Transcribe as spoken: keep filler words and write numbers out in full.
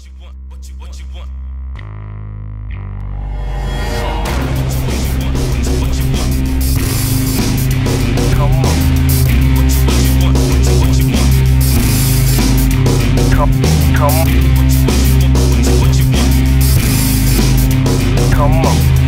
what you want, what you what you want. Come on. What you what you want, what you what you want. Come, come. What you what you want, what you what you want. Come on.